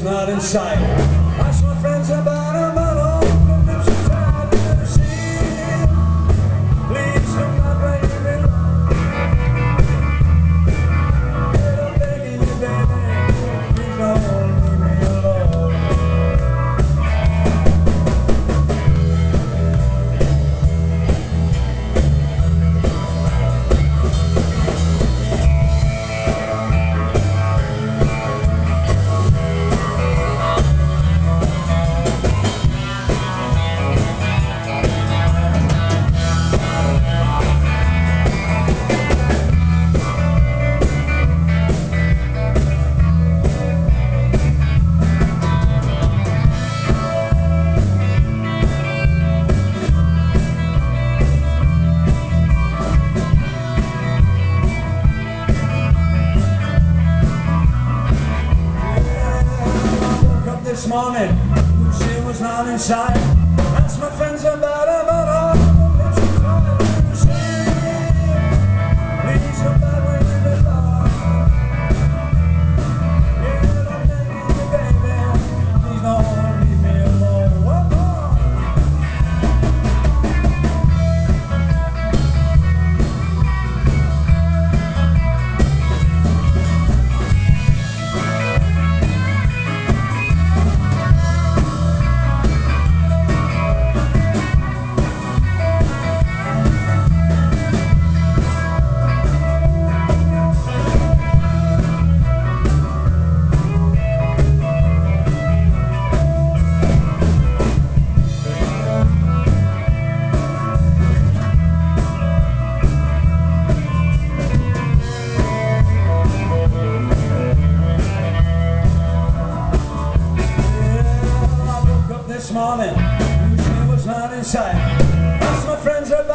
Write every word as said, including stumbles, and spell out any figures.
not in sight. Ask my friends about a bottle of lips and tide I've never seen. Please come my baby. Yeah, I'm begging you, baby. Please don't leave me alone. This morning, she was not in sight. Asked my friends about her, but all of them she tried to see. Please come back when you belong. Yeah, I'm begging you, baby. Please don't leave me alone. One more. This morning, she was not in sight. Asked my friends about